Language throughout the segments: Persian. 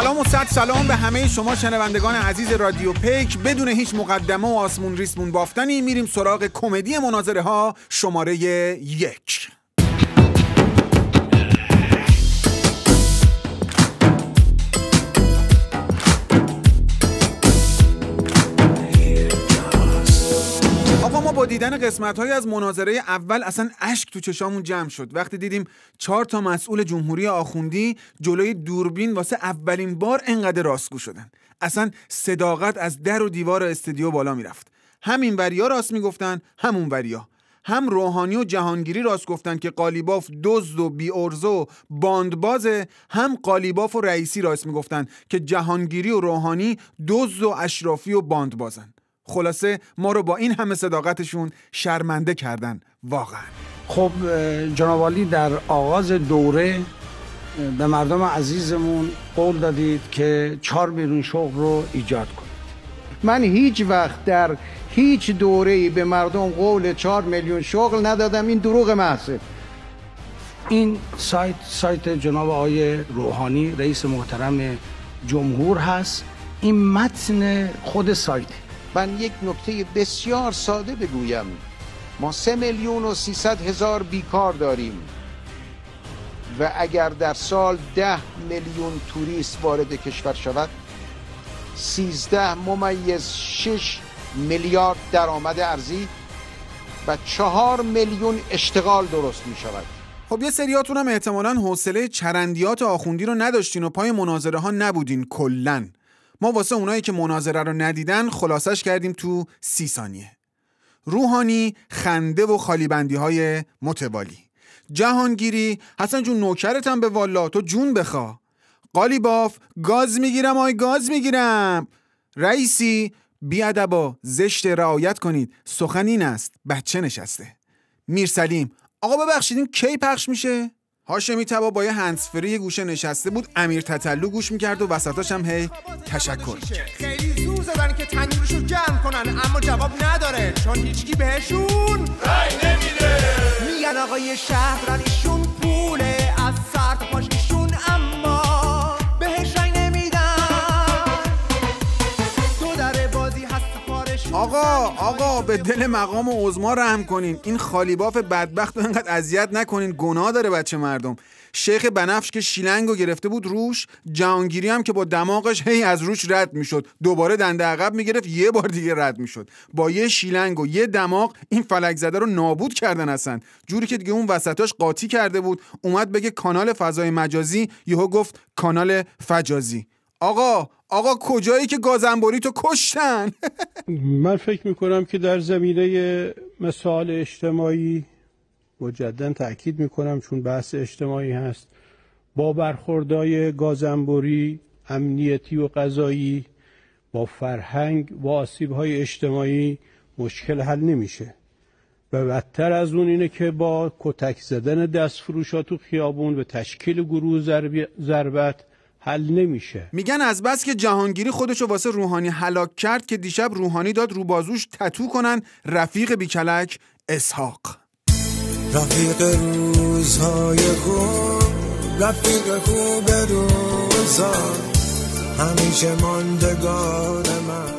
سلام و صد سلام به همه شما شنوندگان عزیز رادیو پیک. بدون هیچ مقدمه و آسمون ریسمون بافتنی میریم سراغ کمدی مناظره ها شماره 1. آقا ما با دیدن قسمت‌های از مناظره اول اصلا اشک تو چشامون جمع شد وقتی دیدیم 4 تا مسئول جمهوری آخوندی جلوی دوربین واسه اولین بار انقدر راستگو شدن. اصلا صداقت از در و دیوار استودیو بالا میرفت. همین وریا راست میگفتن، همون وریا. هم روحانی و جهانگیری راست گفتن که قالیباف دزد و بی ارزه و باندبازه، هم قالیباف و رئیسی راست میگفتن که جهانگیری و روحانی دزد و اشرافی و باندبازن. خلاصه ما رو با این همه صداقتشون شرمنده کردن واقعا. خب جناب عالی در آغاز دوره به مردم عزیزمون قول دادید که 4 میلیون شغل رو ایجاد کنید. من هیچ وقت در هیچ دوره‌ای به مردم قول 4 میلیون شغل ندادم. این دروغ محضه. این سایت جناب آقای روحانی رئیس محترم جمهور هست. این متن خود سایت. من یک نکته بسیار ساده بگویم. ما 3,300,000 بیکار داریم و اگر در سال 10 میلیون توریست وارد کشور شود 13.6 میلیارد درآمد ارزی و 4 میلیون اشتغال درست می شود. خب یه سریاتون هم احتمالاً حوصله چرندیات آخوندی رو نداشتین و پای مناظره ها نبودین کلن. ما واسه اونایی که مناظره رو ندیدن خلاصش کردیم تو 30 ثانیه. روحانی خنده و خالیبندی های متوالی. جهانگیری حسن جون نوکرتم به والا تو جون بخوا. قالیباف گاز میگیرم. رئیسی بیادبا زشت رعایت کنید، سخن این است بچه نشسته. میرسلیم آقا ببخشید این کی پخش میشه؟ هاشمی تبا با یه هندزفری یه گوشه نشسته بود، امیر تتلو گوش میکرد و وسطاش هم هی تشکر. خیلی زور زدن که تنورشو جمع کنن اما جواب نداره چون هیچکی بهشون رای نمیده. میگن آقای شهران ایشون پوله از سر تا پاش ایشون اما بهش رای نمیدن. تو در بازی هست پارشون. آقا به دل مقام عظما رحم کنین. این خالیباف بدبخت رو انقدر اذیت نکنین، گناه داره بچه مردم. شیخ بنفش که شیلنگو گرفته بود روش، جهانگیری هم که با دماغش هی از روش رد میشد، دوباره دنده عقب میگرفت، یه بار دیگه رد میشد. با یه شیلنگ و یه دماغ این فلک زده رو نابود کردن اصلا. جوری که دیگه اون وسطاش قاطی کرده بود، اومد بگه کانال فضای مجازی، یهو گفت کانال فجازی. آقا کجایی که گازنبوری تو کشتن؟ من فکر میکنم که در زمینه مسائل اجتماعی مجددا تأکید میکنم چون بحث اجتماعی هست، با برخوردهای گازنبوری امنیتی و قضایی با فرهنگ و آسیب‌های اجتماعی مشکل حل نمیشه و بدتر از اون اینه که با کتک زدن دستفروشا تو خیابون و تشکیل گروه ضربت حل نمیشه. میگن از بس که جهانگیری خودشو واسه روحانی هلاک کرد که دیشب روحانی داد رو بازوش تتو کنن رفیق بیکلک اسحاق. رفیق روزهای خوب، رفیق خوب روزا، همیشه ماندگار من.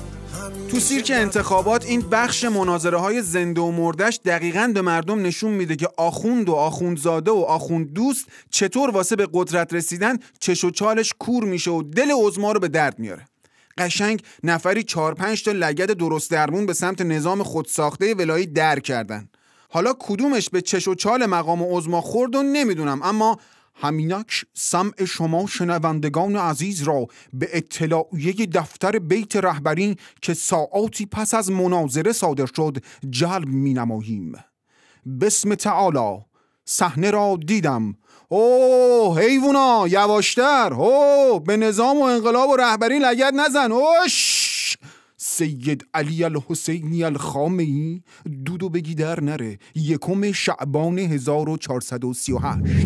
تو سیرک انتخابات این بخش مناظره های زنده و مردش دقیقاً به مردم نشون میده که آخوند و آخوندزاده و آخوند دوست چطور واسه به قدرت رسیدن چش و چالش کور میشه و دل عظما رو به درد میاره. قشنگ نفری 4-5 تا لگد درست درمون به سمت نظام خودساخته ولایی در کردن. حالا کدومش به چش و چال مقام عظما خورد و نمیدونم، اما همینک سمع شما شنوندگان عزیز را به اطلاعیه دفتر بیت رهبری که ساعاتی پس از مناظره صادر شد جلب می نماییم. بسم تعالی صحنه را دیدم. اوه حیوونا یواشتر، اوه به نظام و انقلاب و رهبری لگد نزن. اوش سید علی الحسینی الخامنه‌ای دودو بگی در نره. 1 شعبان 1438.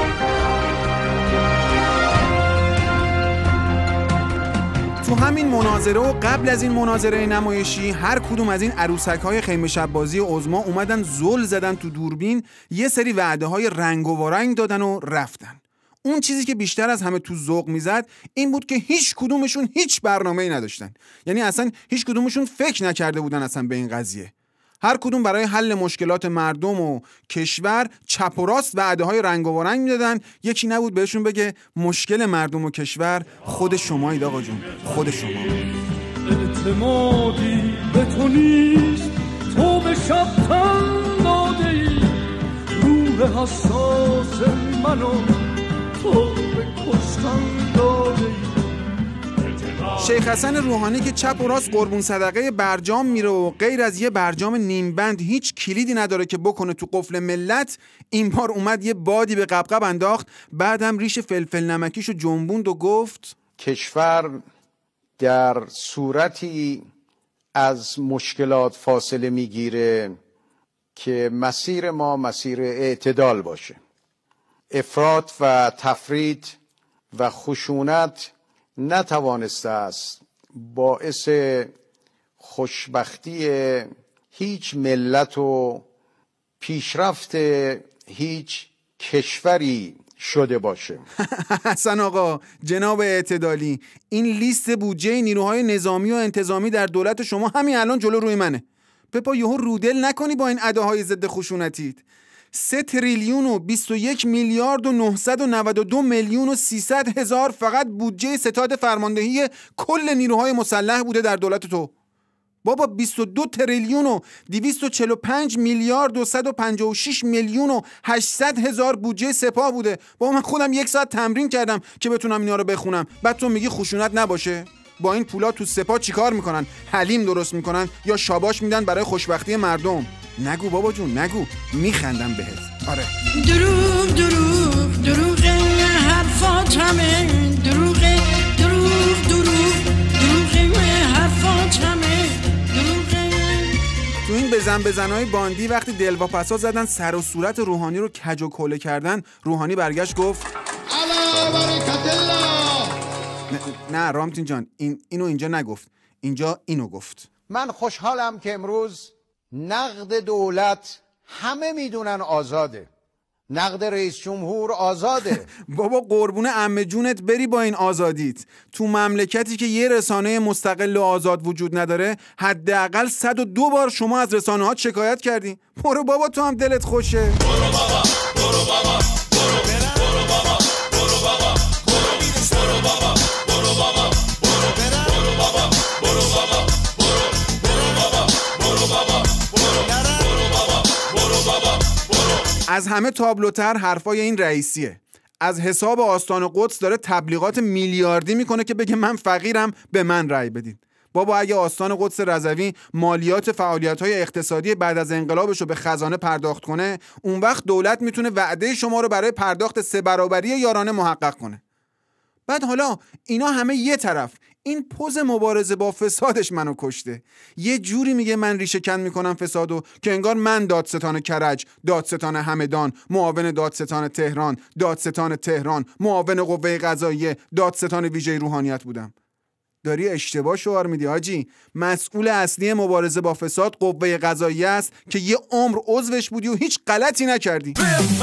تو همین مناظره و قبل از این مناظره نمایشی هر کدوم از این عروسک‌های خیمه شب بازی عظما اومدن زل زدن تو دوربین، یه سری وعده‌های رنگ و رنگ دادن و رفتن. اون چیزی که بیشتر از همه تو ذوق میزد این بود که هیچ کدومشون هیچ برنامه‌ای نداشتن. یعنی اصلا هیچ کدومشون فکر نکرده بودن اصلا به این قضیه. هر کدوم برای حل مشکلات مردم و کشور چپ و راست وعده‌های رنگ و رنگ میدادن. یکی نبود بهشون بگه مشکل مردم و کشور خود شمایید آقا جون، خود شما. اعتمادی به تو نیست، تو به شب تن داده‌ای، روح حساس منو تو به کشتن داده‌ای. شیخ حسن روحانی که چپ و راست قربون صدقه برجام میره و غیر از یه برجام نیم بند هیچ کلیدی نداره که بکنه تو قفل ملت، این بار اومد یه بادی به قبقب انداخت، بعدم ریش فلفل نمکیشو جنبوند و گفت کشور در صورتی از مشکلات فاصله میگیره که مسیر ما مسیر اعتدال باشه. افراط و تفریط و خشونت نتوانسته است باعث خوشبختی هیچ ملت و پیشرفت هیچ کشوری شده باشه. حسن آقا، جناب اعتدالی، این لیست بودجه نیروهای نظامی و انتظامی در دولت شما همین الان جلو روی منه. بپا یهو رودل نکنی با این اداهای ضد خشونتیت. 3 تریلیون و 21 میلیارد و 992 میلیون و 300 هزار فقط بودجه ستاد فرماندهی کل نیروهای مسلح بوده در دولت تو. بابا 22 تریلیون و 245 میلیارد و 156 میلیون و 800 هزار بودجه سپاه بوده. بابا من خودم 1 ساعت تمرین کردم که بتونم اینا رو بخونم. بعد تو میگی خشونت نباشه؟ با این پولا تو سپاه چیکار میکنن؟ حلیم درست میکنن یا شاباش میدن برای خوشبختی مردم؟ نگو بابا جون نگو، میخندم بهت. آره دروغ دروغ دروغ حرفات همه دروغ دروغ دروغ دروغ حرفات همه دروغ. تو این بزنهای باندی وقتی دلواپسا زدن سر و صورت روحانی رو کج و کوله کردن، روحانی برگشت گفت نه رامتین جان، اینو اینجا نگفت، اینجا اینو گفت. من خوشحالم که امروز نقد دولت همه میدونن آزاده، نقد رئیس جمهور آزاده. بابا قربون عمه جونت بری با این آزادیت. تو مملکتی که یه رسانه مستقل و آزاد وجود نداره حداقل 102 بار شما از رسانه ها شکایت کردی. برو بابا تو هم دلت خوشه. برو بابا برو بابا برو برو بابا برو بابا برو بابا برو بابا برو بابا برو بابا از همه تابلوتر حرفای این رئیسیه. از حساب آستان قدس داره تبلیغات میلیاردی میکنه که بگه من فقیرم به من رأی بدید. بابا اگه آستان قدس رضوی مالیات فعالیت‌های اقتصادی بعد از انقلابش رو به خزانه پرداخت کنه، اون وقت دولت میتونه وعده شما رو برای پرداخت 3 برابری یارانه محقق کنه. بعد حالا اینا همه یه طرف، این پوز مبارزه با فسادش منو کشته. یه جوری میگه من ریشه کن میکنم فسادو که انگار من دادستان کرج، دادستان همدان، معاون دادستان تهران، دادستان تهران، معاون قوه قضاییه، دادستان ویژه روحانیت بودم. داری اشتباه شعار میدی حاجی. مسئول اصلی مبارزه با فساد قوه قضاییه است که یه عمر عضوش بودی و هیچ غلطی نکردی.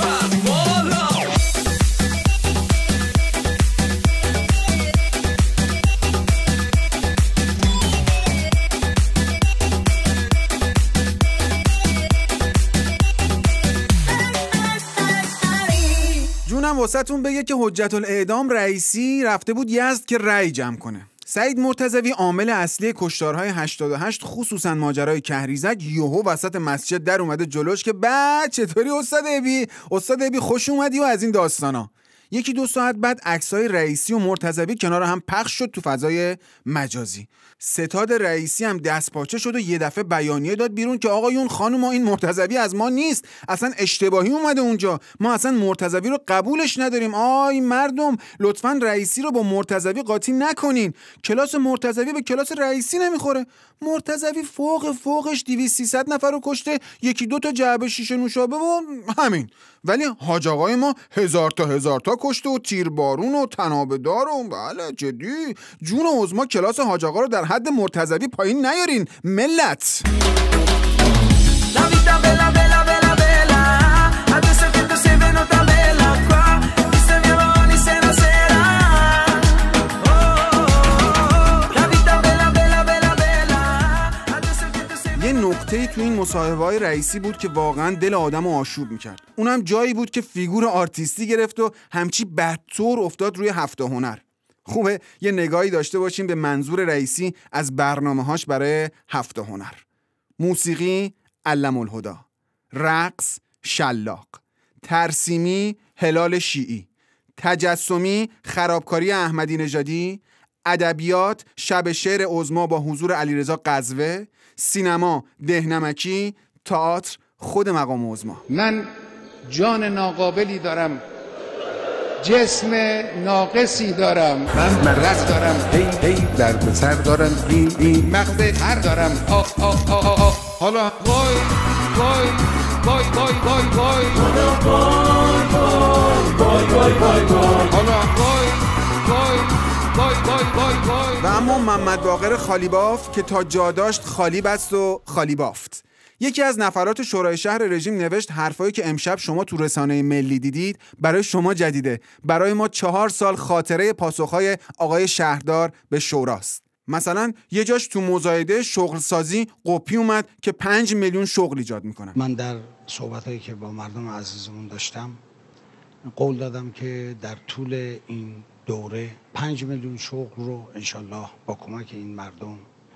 جونم واسهتون بگه که حجت الاعدام رئیسی رفته بود یزد که رأی جمع کنه. سعید مرتضوی عامل اصلی کشتارهای 88 خصوصا ماجرای کهریزک یهو وسط مسجد در اومده جلوش که بعد چطوری استاد ابی خوش اومدی و از این داستانا. 1-2 ساعت بعد عکسای رئیسی و مرتضوی کنار هم پخش شد تو فضای مجازی. ستاد رئیسی هم دستپاچه شد و یه دفعه بیانیه داد بیرون که آقایون خانم این مرتضوی از ما نیست، اصلا اشتباهی اومده اونجا، ما اصلا مرتضوی رو قبولش نداریم. آی مردم لطفاً رئیسی رو با مرتضوی قاطی نکنین، کلاس مرتضوی به کلاس رئیسی نمیخوره. مرتضوی فوقش 200-300 نفر رو کشته، 1-2 تا جعبه شیشه نوشابه و همین. ولی حاج آقای ما هزار تا کشته و تیربارون و تنابدار و بله جدی. جون عظما کلاس حاج آقا رو در حد مرتضوی پایین نیارین ملت. یه نکته‌ای تو این مصاحبه‌های رئیسی بود که واقعا دل آدمو آشوب می‌کرد. اونم جایی بود که فیگور آرتیستی گرفت و همچی بدطور افتاد روی هفته هنر. خوبه یه نگاهی داشته باشیم به منظور رئیسی از برنامه‌هاش برای هفته هنر. موسیقی علم الهدی، رقص شلاق، ترسیمی هلال شیعی، تجسمی خرابکاری احمدی نژادی، ادبیات شب شعر عظما با حضور علیرضا قزوه، سینما دهنمکی، تئاتر خود مقام عظما. من جان ناقابلی دارم، جسم ناقصی دارم، من مرض دارم، هی درد سر دارم، این مغز تر دارم. حالا وای وای وای وای وای وای حالا وای وای وای وای وای وای. و اما محمد باقر خالیباف که تا جا داشت خالی بست و خالی بافت. یکی از نفرات شورای شهر رژیم نوشت حرفایی که امشب شما تو رسانه ملی دیدید برای شما جدیده، برای ما 4 سال خاطره پاسخهای آقای شهردار به شوراست. مثلا یه جاش تو مزایده شغل سازی قپی اومد که 5 میلیون شغل ایجاد میکنن. من در صحبتایی که با مردم عزیزمون داشتم قول دادم که در طول این دوره 5 میلیون شغل رو انشالله با کمک این مردم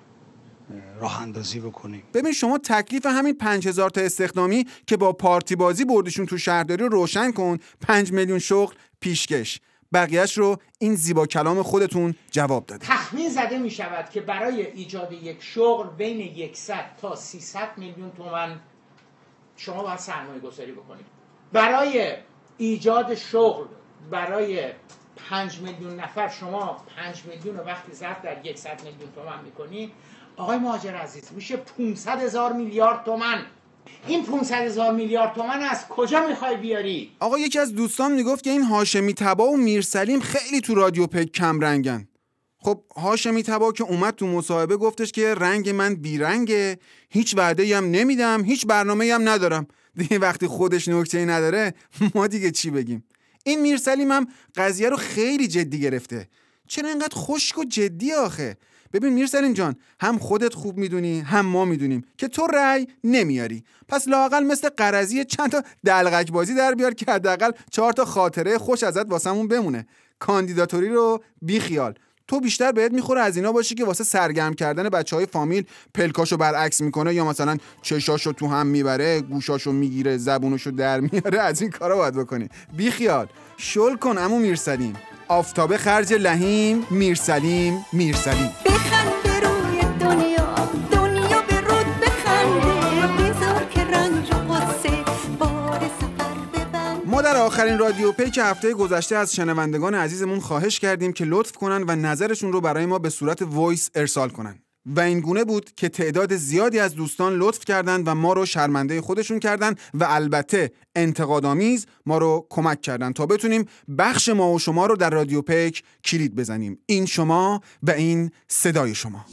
راه اندازی بکنیم. ببین شما تکلیف همین 5000 تا استخدامی که با پارتی بازی بردیشون تو شهرداری رو روشن کن. 5 میلیون شغل پیشکش، بقیهش رو این زیبا کلام خودتون جواب داده. تخمین زده می شود که برای ایجاد یک شغل بین 100 تا 300 میلیون تومان شما باید سرمایه گذاری بکنید. برای ایجاد شغل برای 5 میلیون نفر شما 5 میلیون رو وقتی ضرب در 100 میلیون تومان میکنی، آقای مهاجر عزیز میشه 500,000 میلیارد تومان. این 500,000 میلیارد تومان از کجا میخوای بیاری؟ آقا یکی از دوستان میگفت که این هاشمی تبا و میرسلیم خیلی تو رادیو پک کم رنگن. خب هاشمی تبا که اومد تو مصاحبه گفتش که رنگ من بیرنگه، هیچ وعده‌ای هم نمیدم، هیچ برنامه‌ای هم ندارم. دیگه وقتی خودش نکته‌ای نداره ما دیگه چی بگیم؟ این میرسلیم هم قضیه رو خیلی جدی گرفته. چرا اینقدر خشک و جدی آخه؟ ببین میرسلیم جان، هم خودت خوب میدونی هم ما میدونیم که تو رأی نمیاری، پس لااقل مثل قرضی چند تا دلغک بازی در بیار که حداقل 4 تا خاطره خوش ازت واسمون بمونه. کاندیداتوری رو بی خیال. تو بیشتر بهت میخوره از اینا باشی که واسه سرگرم کردن بچهای فامیل پلکاشو برعکس میکنه یا مثلا چشاشو تو هم میبره، گوشاشو میگیره، زبونشو در میاره. از این کارا باید بکنی. بی خیال. شل کن عمو میرسلیم. آفتابه خرج لحیم، میرسلیم میرسلیم. بخند به روی دنیا، دنیا به رود بخنده، بذار که رنج و غصه بار سفر ببند. ما در آخرین رادیو پیک هفته گذشته از شنوندگان عزیزمون خواهش کردیم که لطف کنن و نظرشون رو برای ما به صورت وایس ارسال کنن و این گونه بود که تعداد زیادی از دوستان لطف کردند و ما رو شرمنده خودشون کردند و البته انتقادآمیز ما رو کمک کردند تا بتونیم بخش ما و شما رو در رادیو پیک کلید بزنیم. این شما و این صدای شما.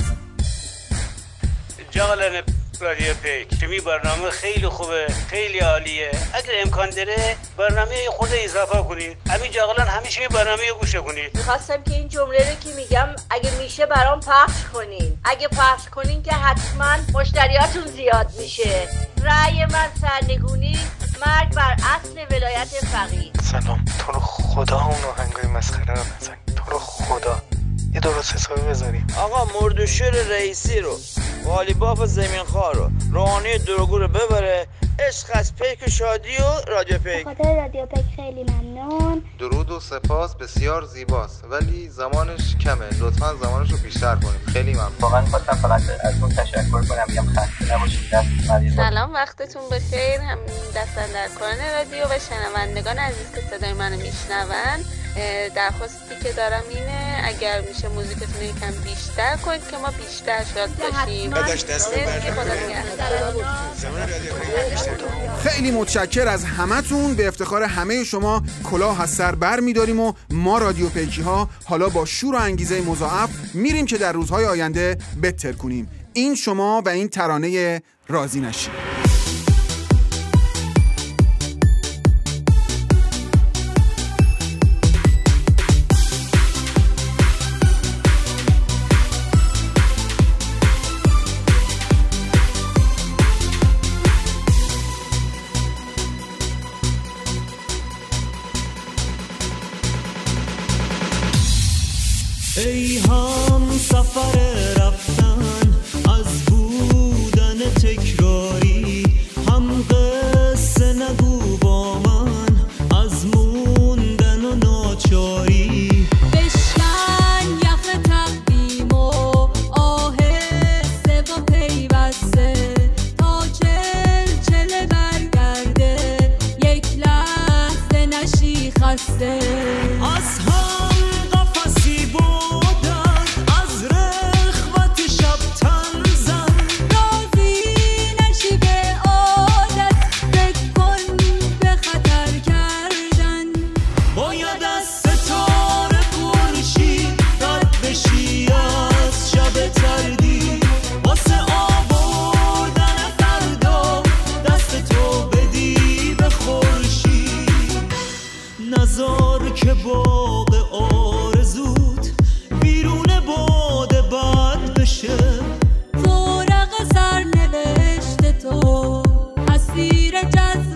جالن رادیو پیک چمی برنامه خیلی خوبه، خیلی عالیه. اگر امکان داره برنامه خود اضافه کنید. همین جاغلان همیشه برنامه گوش کنید. میخواستم که این جمله رو که میگم اگه میشه برام پخش کنین. اگه پخش کنین که حتما مشتریاتون زیاد میشه. رأی من سرنگونی، مرگ بر اصل ولایت فقیه. سلام، تو رو خدا اون آهنگای مسخره رو نزن. تو رو خدا یه درست حسابی بذاریم. آقا مردوشیر رئیسی رو، والیباف زمینخوار رو، روحانی دروگو رو ببره. عشق از پیک شادی و رادیو پیک. بخاطر رادیو پیک خیلی ممنون. درود و سپاس بسیار زیباست ولی زمانش کمه، لطفاً زمانش رو بیشتر کنیم. خیلی ممنون. واقعا خواستم فقط از اون تشکر کنم، میگم خسته نباشید. سلام، وقتتون بخیر. هم دست‌اندرکاران رادیو و شنوندگان عزیز که صدای منو میشنون. درخواستی که دارم اینه اگر میشه موزیکتون یکم بیشتر کنید که ما بیشتر شاد باشیم. خیلی متشکر از همتون. به افتخار همه شما کلاه از سر بر می‌داریم و ما رادیو پیکی ها حالا با شور و انگیزه مضاعف میریم که در روزهای آینده بهتر کنیم. این شما و این ترانه راضی نشید. ای هم سفر رفتن از بودن تکراری، هم قصه نگو با من از موندن و ناچاری. بشکن یخ تقویم و آهسته و پیوسته تا چلچله برگرده، یک لحظه نشی خسته. از هم قفصی بودن از رخوت شب تن زن، راضی نشی به عادت فکر کن به خطر کردن. باید از ستاره خورشید رد بشی از شب تردی، واسه آوردن فردا دست تو بدی به خورشید. نزار که باغ آرزوت بیرون باد بد بشه، ورق سرنوشت تو اسیر جذب